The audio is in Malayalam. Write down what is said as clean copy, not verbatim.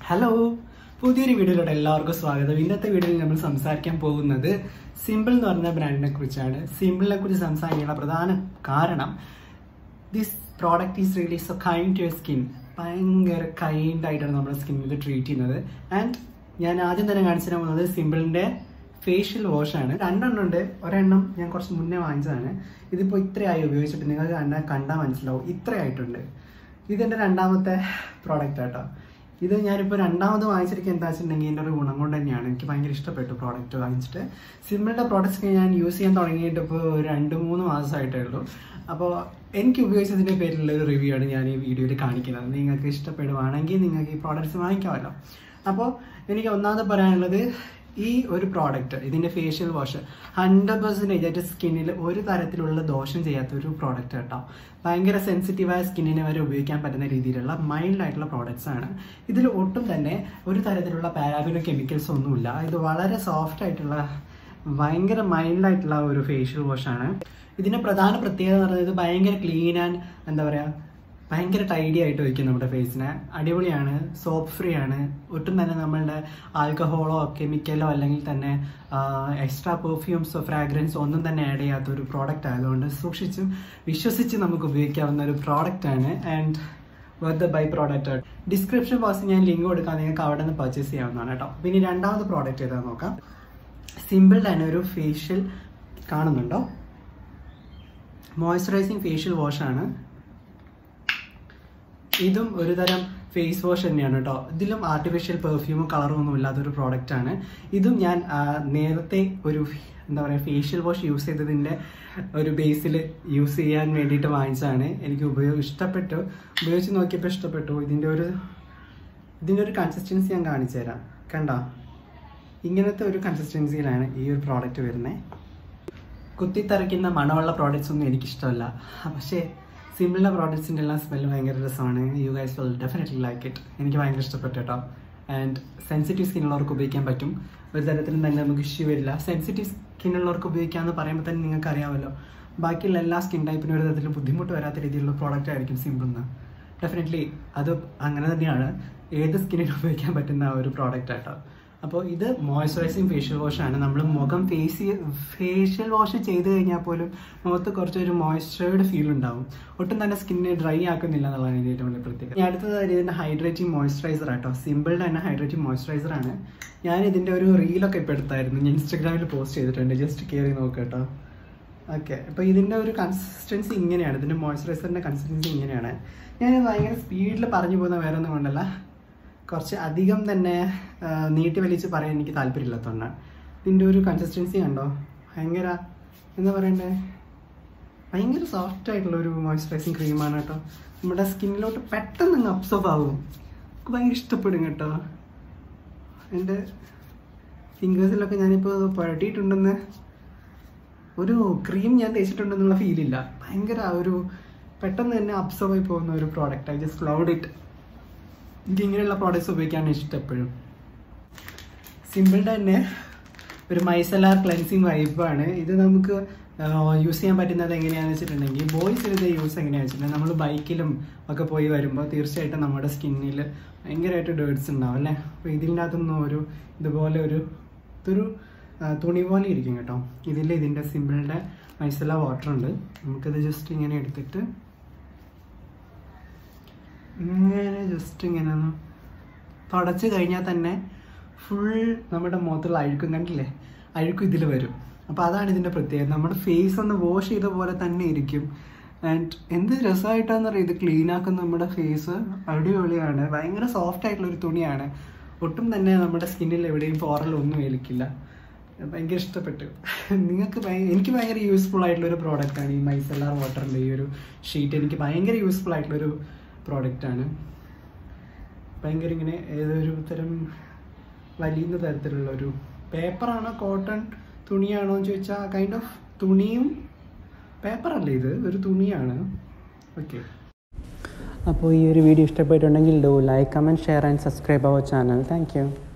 ഹലോ, പുതിയൊരു വീഡിയോയിലോട്ട് എല്ലാവർക്കും സ്വാഗതം. ഇന്നത്തെ വീഡിയോയിൽ നമ്മൾ സംസാരിക്കാൻ പോകുന്നത് സിമ്പിൾ എന്ന് പറഞ്ഞ ബ്രാൻഡിനെ കുറിച്ചാണ്. സിമ്പിളിനെ കുറിച്ച് സംസാരിക്കാനുള്ള പ്രധാന കാരണം this product is really so kind to your skin. ഭയങ്കര കൈൻഡ് ആയിട്ടാണ് നമ്മുടെ സ്കിൻ ഇത് ട്രീറ്റ് ചെയ്യുന്നത്. ആൻഡ് ഞാൻ ആദ്യം തന്നെ കാണിച്ചു തരാൻ പോകുന്നത് സിമ്പിളിൻ്റെ ഫേഷ്യൽ വാഷാണ്. രണ്ടെണ്ണം ഉണ്ട്. ഒരെണ്ണം ഞാൻ കുറച്ച് മുന്നേ വാങ്ങിച്ചതാണ്. ഇതിപ്പോൾ ഇത്രയായി ഉപയോഗിച്ചിട്ട് നിങ്ങൾക്ക് കണ്ടാൽ മനസ്സിലാവും, ഇത്രയായിട്ടുണ്ട്. ഇതെൻ്റെ രണ്ടാമത്തെ പ്രോഡക്റ്റ് ആട്ടോ. ഇത് ഞാനിപ്പോൾ രണ്ടാമത് വാങ്ങിച്ചിരിക്കുക എന്താ വെച്ചിട്ടുണ്ടെങ്കിൽ എൻ്റെ ഒരു ഗുണം കൊണ്ട് തന്നെയാണ്. എനിക്ക് ഭയങ്കര ഇഷ്ടപ്പെട്ടു പ്രോഡക്റ്റ് വാങ്ങിച്ചിട്ട്. സിമ്പിളിൻ്റെ പ്രോഡക്റ്റ്സ് ഞാൻ യൂസ് ചെയ്യാൻ തുടങ്ങിയിട്ട് ഇപ്പോൾ 2-3 മാസമായിട്ടേ ഉള്ളൂ. അപ്പോൾ എനിക്ക് ഉപയോഗിച്ചതിൻ്റെ പേരിലുള്ള ഒരു റിവ്യൂ ആണ് ഞാൻ ഈ വീഡിയോയിൽ കാണിക്കുന്നത്. നിങ്ങൾക്ക് ഇഷ്ടപ്പെടുവാണെങ്കിൽ നിങ്ങൾക്ക് ഈ പ്രോഡക്റ്റ്സ് വാങ്ങിക്കാമല്ലോ. അപ്പോൾ എനിക്ക് ഒന്നാമത് പറയാനുള്ളത്, ഈ ഒരു പ്രോഡക്റ്റ്, ഇതിൻ്റെ ഫേഷ്യൽ വാഷ് 100% ആയിട്ട് സ്കിന്നിൽ ഒരു തരത്തിലുള്ള ദോഷം ചെയ്യാത്ത ഒരു പ്രോഡക്റ്റ് കേട്ടോ. ഭയങ്കര സെൻസിറ്റീവായ സ്കിന്നിനെ വരെ ഉപയോഗിക്കാൻ പറ്റുന്ന രീതിയിലുള്ള മൈൽഡ് ആയിട്ടുള്ള പ്രോഡക്റ്റ്സ് ആണ്. ഇതിൽ ഒട്ടും തന്നെ ഒരു തരത്തിലുള്ള പാരാബിനോ കെമിക്കൽസ് ഒന്നുമില്ല. ഇത് വളരെ സോഫ്റ്റ് ആയിട്ടുള്ള ഭയങ്കര മൈൽഡ് ആയിട്ടുള്ള ഒരു ഫേഷ്യൽ വാഷാണ്. ഇതിൻ്റെ പ്രധാന പ്രത്യേകത എന്ന് പറയുന്നത് ഭയങ്കര ക്ലീൻ ആൻഡ് എന്താ പറയുക, ഭയങ്കര ടൈഡി ആയിട്ട് വയ്ക്കും നമ്മുടെ ഫേസിനെ. അടിപൊളിയാണ്, സോപ്പ് ഫ്രീ ആണ്. ഒട്ടും തന്നെ നമ്മളുടെ ആൽക്കഹോളോ കെമിക്കലോ അല്ലെങ്കിൽ തന്നെ എക്സ്ട്രാ പെർഫ്യൂംസോ ഫ്രാഗ്രൻസോ ഒന്നും തന്നെ ആഡ് ചെയ്യാത്ത ഒരു പ്രോഡക്റ്റ് ആയതുകൊണ്ട് സൂക്ഷിച്ചും വിശ്വസിച്ച് നമുക്ക് ഉപയോഗിക്കാവുന്ന ഒരു പ്രോഡക്റ്റാണ്. And worth the buy product. Description ബോക്സിൽ ഞാൻ ലിങ്ക് കൊടുക്കാം, നിങ്ങൾക്ക് അവിടെ നിന്ന് പർച്ചേസ് ചെയ്യാവുന്നതാണ് കേട്ടോ. പിന്നെ രണ്ടാമത് പ്രോഡക്റ്റ് ഏതാണെന്ന് നോക്കാം. സിമ്പിൾ തന്നെ ഒരു ഫേഷ്യൽ കാണുന്നുണ്ടോ, മോയ്സ്ചറൈസിങ് ഫേഷ്യൽ വാഷാണ്. ഇതും ഒരു തരം ഫേസ് വാഷ് തന്നെയാണ് കേട്ടോ. ഇതിലും ആർട്ടിഫിഷ്യൽ പെർഫ്യൂമും കളറും ഒന്നും ഇല്ലാത്തൊരു പ്രോഡക്റ്റാണ്. ഇതും ഞാൻ നേരത്തെ ഒരു എന്താ പറയുക ഫേഷ്യൽ വാഷ് യൂസ് ചെയ്തതിൻ്റെ ഒരു ബേസിൽ യൂസ് ചെയ്യാൻ വേണ്ടിയിട്ട് വാങ്ങിച്ചതാണ്. എനിക്ക് ഇഷ്ടപ്പെട്ടു, ഉപയോഗിച്ച് നോക്കിയപ്പോൾ ഇഷ്ടപ്പെട്ടു. ഇതിൻ്റെ ഒരു കൺസിസ്റ്റൻസി ഞാൻ കാണിച്ചു തരാം. കണ്ടോ, ഇങ്ങനത്തെ ഒരു കൺസിസ്റ്റൻസിയിലാണ് ഈ ഒരു പ്രോഡക്റ്റ് വരുന്നത്. കുത്തിത്തറയ്ക്കുന്ന മണമുള്ള പ്രോഡക്റ്റ്സ് ഒന്നും എനിക്കിഷ്ടമല്ല. പക്ഷേ സിമ്പിളിൻ്റെ പ്രോഡക്ട്സിൻ്റെ എല്ലാം സ്മെല്ല് ഭയങ്കര രസമാണ്. You guys will definitely like it. എനിക്ക് ഭയങ്കര ഇഷ്ടപ്പെട്ടു കേട്ടോ. ആൻഡ് സെൻസിറ്റീവ് സ്കിന്നുള്ളവർക്ക് ഉപയോഗിക്കാൻ പറ്റും. ഒരു തരത്തിലും തന്നെ നമുക്ക് ഇഷ്യൂ വരില്ല. സെൻസിറ്റീവ് സ്കിന്നുള്ളവർക്ക് ഉപയോഗിക്കാമെന്ന് പറയുമ്പോൾ തന്നെ നിങ്ങൾക്ക് അറിയാമല്ലോ, ബാക്കിയുള്ള എല്ലാ സ്കിൻ ടൈപ്പിനും ഒരു തരത്തിലും ബുദ്ധിമുട്ട് വരാത്ത രീതിയിലുള്ള പ്രോഡക്റ്റ് ആയിരിക്കും സിമ്പിൾ എന്ന്. ഡെഫിനറ്റ്ലി അത് അങ്ങനെ തന്നെയാണ്. ഏത് സ്കിന്നിനും ഉപയോഗിക്കാൻ പറ്റുന്ന ഒരു പ്രോഡക്റ്റ് ആട്ടോ. അപ്പോൾ ഇത് മോയ്സ്ചറൈസിങ് ഫേഷ്യൽ വാഷാണ്. നമ്മൾ മുഖം ഫേഷ്യൽ വാഷ് ചെയ്ത് കഴിഞ്ഞാൽ പോലും മുഖത്ത് കുറച്ചൊരു മോയ്സ്ചറൈസ്ഡ് ഫീൽ ഉണ്ടാവും. ഒട്ടും തന്നെ സ്കിന്നിനെ ഡ്രൈ ആക്കുന്നില്ല എന്നുള്ളതാണ് ഇതിൻ്റെ ഏറ്റവും വലിയ പ്രത്യേകത. ഞാൻ അടുത്തത് ഇതിൻ്റെ ഹൈഡ്രേറ്റിംഗ് മോയ്സ്ചറൈസർ ആട്ടോ. സിമ്പിളിൻ്റെ തന്നെ ഹൈഡ്രേറ്റിംഗ് മോയ്സ്ചറൈസറാണ്. ഞാൻ ഇതിൻ്റെ ഒരു റീലൊക്കെ ഇപ്പോൾ എടുത്തായിരുന്നു, ഞാൻ ഇൻസ്റ്റാഗ്രാമിൽ പോസ്റ്റ് ചെയ്തിട്ടുണ്ട്. ജസ്റ്റ് കയറി നോക്കുക കേട്ടോ. ഓക്കെ, അപ്പോൾ ഇതിൻ്റെ ഒരു കൺസിസ്റ്റൻസി ഇങ്ങനെയാണ്. ഇതിൻ്റെ മോയ്സ്ചറൈസറിൻ്റെ കൺസിസ്റ്റൻസി ഇങ്ങനെയാണ്. ഞാൻ ഭയങ്കര സ്പീഡിൽ പറഞ്ഞു പോകുന്ന വേറെ ഒന്നും കൊണ്ടല്ല, കുറച്ച് അധികം തന്നെ നീട്ടി വലിച്ച് പറയാൻ എനിക്ക് താല്പര്യമില്ലാത്തതുകൊണ്ടാണ്. ഇതിൻ്റെ ഒരു കൺസിസ്റ്റൻസി കണ്ടോ, ഭയങ്കര എന്താ പറയണ്ടേ, ഭയങ്കര സോഫ്റ്റ് ആയിട്ടുള്ളൊരു മോയ്സ്ചറൈസിങ് ക്രീമാണ് കേട്ടോ. നമ്മുടെ സ്കിന്നിലോട്ട് പെട്ടെന്ന് അബ്സോർബ് ആവും. എനിക്ക് ഭയങ്കര ഇഷ്ടപ്പെടും കേട്ടോ. എൻ്റെ ഫിംഗേഴ്സിലൊക്കെ ഞാനിപ്പോൾ പുരട്ടിയിട്ടുണ്ടെന്ന്, ഒരു ക്രീം ഞാൻ തേച്ചിട്ടുണ്ടെന്നുള്ള ഫീലില്ല. ഭയങ്കര ഒരു പെട്ടെന്ന് തന്നെ അബ്സോർബ് ആയി പോകുന്ന ഒരു product. I just loved it. എനിക്ക് ഇങ്ങനെയുള്ള പ്രോഡക്റ്റ്സ് ഉപയോഗിക്കാനാണ് ഇഷ്ടം എപ്പോഴും. സിമ്പിളിൻ്റെ തന്നെ ഒരു മൈസെല്ലാർ ക്ലെൻസിങ് വൈബാണ്. ഇത് നമുക്ക് യൂസ് ചെയ്യാൻ പറ്റുന്നത് എങ്ങനെയാണെന്ന് വെച്ചിട്ടുണ്ടെങ്കിൽ, ബോയ്സ് ഇത് യൂസ് എങ്ങനെയാണെന്ന് വെച്ചിട്ടുണ്ടെങ്കിൽ, നമ്മൾ ബൈക്കിലും ഒക്കെ പോയി വരുമ്പോൾ തീർച്ചയായിട്ടും നമ്മുടെ സ്കിന്നിൽ ഭയങ്കരമായിട്ട് ഡേർട്സ് ഉണ്ടാവും അല്ലേ. അപ്പോൾ ഇതിൻ്റെ അകത്തുനിന്ന് ഇതുപോലെ ഇതൊരു തുണി പോലെ ഇരിക്കും കേട്ടോ. ഇതിൻ്റെ സിമ്പിളിൻ്റെ മൈസെല്ലാർ വാട്ടർ ഉണ്ട്. നമുക്കിത് ജസ്റ്റ് ഇങ്ങനെ എടുത്തിട്ട് ഇങ്ങനെ ജസ്റ്റ് ഇങ്ങനെ ഒന്ന് തുടച്ച് കഴിഞ്ഞാൽ തന്നെ ഫുൾ നമ്മുടെ മുഖത്തുള്ള അഴുക്കും കണ്ടില്ലേ, അഴുക്കും ഇതിൽ വരും. അപ്പോൾ അതാണ് ഇതിൻ്റെ പ്രത്യേകത. നമ്മുടെ ഫേസ് ഒന്ന് വാഷ് ചെയ്ത പോലെ തന്നെ ഇരിക്കും. ആൻഡ് എന്ത് രസമായിട്ടാണെന്ന് അറിയാം ഇത് ക്ലീൻ ആക്കുന്ന നമ്മുടെ ഫേസ്. അടിപൊളിയാണ്. ഭയങ്കര സോഫ്റ്റ് ആയിട്ടുള്ളൊരു തുണിയാണ്. ഒട്ടും തന്നെ നമ്മുടെ സ്കിന്നിൽ എവിടെയും പോറലൊന്നും ഏൽക്കില്ല. ഭയങ്കര ഇഷ്ടപ്പെട്ടു. എനിക്ക് ഭയങ്കര യൂസ്ഫുൾ ആയിട്ടുള്ളൊരു പ്രോഡക്റ്റാണ് ഈ മൈസെല്ലാർ വാട്ടറിൻ്റെ ഈ ഒരു ഷീറ്റ്. എനിക്ക് ഭയങ്കര യൂസ്ഫുൾ ആയിട്ടുള്ളൊരു പ്രോഡക്റ്റാണ്. ഭയങ്കര ഇങ്ങനെ ഏതൊരു തരം വലിയ തരത്തിലുള്ളൊരു പേപ്പറാണോ കോട്ടൺ തുണിയാണോ എന്ന് ചോദിച്ചാൽ കൈൻഡ് ഓഫ് തുണിയും പേപ്പറല്ല, ഇത് ഒരു തുണിയാണ്. ഓക്കെ, അപ്പോൾ ഈ ഒരു വീഡിയോ ഇഷ്ടപ്പെട്ടുണ്ടെങ്കിൽ do like, comment, share and subscribe our channel. Thank U.